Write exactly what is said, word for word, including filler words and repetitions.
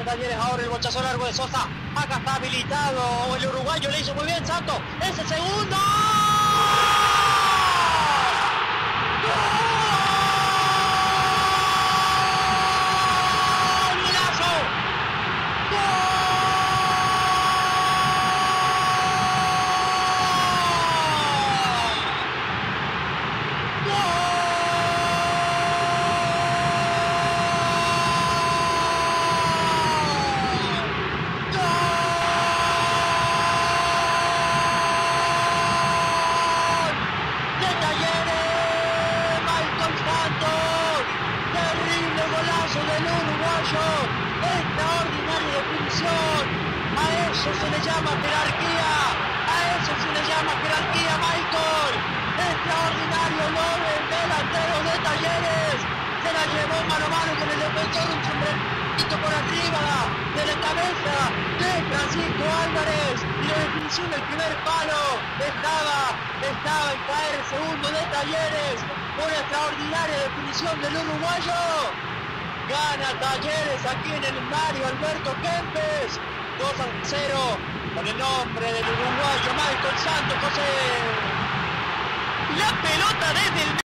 tiene Talleres ahora el bochazo largo de Sosa. Acá está habilitado el uruguayo, le hizo muy bien Santos. Es el segundo. Extraordinaria definición, a eso se le llama jerarquía, a eso se le llama jerarquía, Michael. Extraordinario logro el delantero de Talleres, se la llevó mano a mano con el defensor, un sombrerito por arriba de la cabeza de Francisco Álvarez, y la definición del primer palo estaba, estaba en caer el segundo de Talleres, una extraordinaria definición del uruguayo. Gana Talleres aquí en el Mario Alberto Kempes, dos a cero, con el nombre del uruguayo Michael Santos José. La pelota desde el